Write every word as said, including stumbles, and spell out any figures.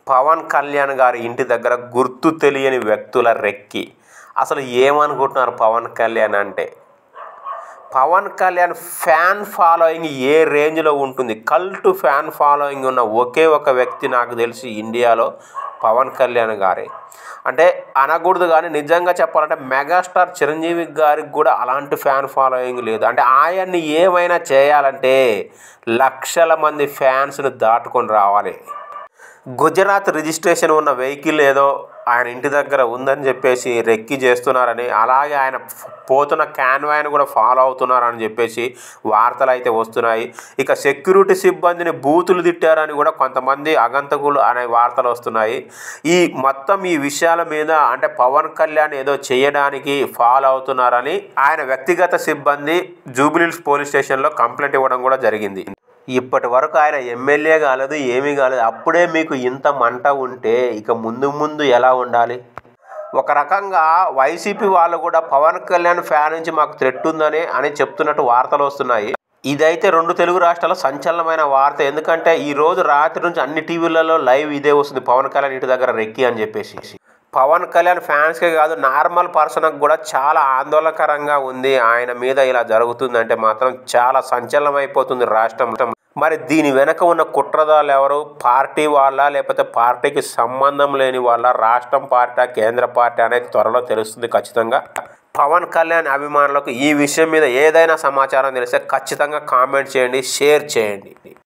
పవన్ కళ్యాణ్ గారి ఇంటి దగ్గర గుర్తు తెలియని వ్యక్తుల రెక్కి. అసలు ఏమనుకుంటున్నారు పవన్ కళ్యాణ్ అంటే? పవన్ కళ్యాణ్ ఫ్యాన్ ఫాలోయింగ్ ఏ రేంజ్లో ఉంటుంది? కల్ట్ ఫ్యాన్ ఫాలోయింగ్ ఉన్న ఒకే ఒక వ్యక్తి నాకు తెలిసి ఇండియాలో పవన్ కళ్యాణ్ గారే. అంటే అనకూడదు కానీ నిజంగా చెప్పాలంటే మెగాస్టార్ చిరంజీవి గారికి కూడా అలాంటి ఫ్యాన్ ఫాలోయింగ్ లేదు. అంటే ఆయన్ని ఏమైనా చేయాలంటే లక్షల మంది ఫ్యాన్స్ని దాటుకొని రావాలి. గుజరాత్ రిజిస్ట్రేషన్ ఉన్న వెహికల్ ఏదో ఆయన ఇంటి దగ్గర ఉందని చెప్పేసి రెక్కి చేస్తున్నారని, అలాగే ఆయన పోతున్న క్యాన్వాయ్ని కూడా ఫాలో అవుతున్నారని చెప్పేసి వార్తలు అయితే వస్తున్నాయి. ఇక సెక్యూరిటీ సిబ్బందిని బూతులు తిట్టారని కూడా కొంతమంది అగంతకులు అనే వార్తలు వస్తున్నాయి. ఈ మొత్తం ఈ విషయాల మీద అంటే పవన్ కళ్యాణ్ ఏదో చేయడానికి ఫాలో అవుతున్నారని ఆయన వ్యక్తిగత సిబ్బంది జూబ్లీహిల్స్ పోలీస్ స్టేషన్లో కంప్లైంట్ ఇవ్వడం కూడా జరిగింది. ఇప్పటి వరకు ఆయన ఎమ్మెల్యే కాలేదు, ఏమీ కాలేదు. అప్పుడే మీకు ఇంత మంట ఉంటే ఇక ముందు ముందు ఎలా ఉండాలి? ఒక రకంగా వైసీపీ వాళ్ళు కూడా పవన్ కళ్యాణ్ ఫ్యాన్ నుంచి మాకు థ్రెట్ ఉందని అని చెప్తున్నట్టు వార్తలు వస్తున్నాయి. ఇదైతే రెండు తెలుగు రాష్ట్రాల్లో సంచలనమైన వార్త. ఎందుకంటే ఈరోజు రాత్రి నుంచి అన్ని టీవీలలో లైవ్ ఇదే వస్తుంది, పవన్ కళ్యాణ్ ఇంటి దగ్గర రెక్కి అని చెప్పేసి. పవన్ కళ్యాణ్ ఫ్యాన్స్కే కాదు, నార్మల్ పర్సన్కి కూడా చాలా ఆందోళనకరంగా ఉంది. ఆయన మీద ఇలా జరుగుతుందంటే మాత్రం చాలా సంచలనం అయిపోతుంది రాష్ట్రం. మరి దీని వెనక ఉన్న కుట్రదారులు ఎవరు? పార్టీ వాళ్ళ, లేకపోతే పార్టీకి సంబంధం లేని వాళ్ళ, రాష్ట్రం పార్టీ, కేంద్ర పార్టీ అనేది త్వరలో తెలుస్తుంది ఖచ్చితంగా. పవన్ కళ్యాణ్ అభిమానులకు ఈ విషయం మీద ఏదైనా సమాచారం తెలిస్తే ఖచ్చితంగా కామెంట్ చేయండి, షేర్ చేయండి.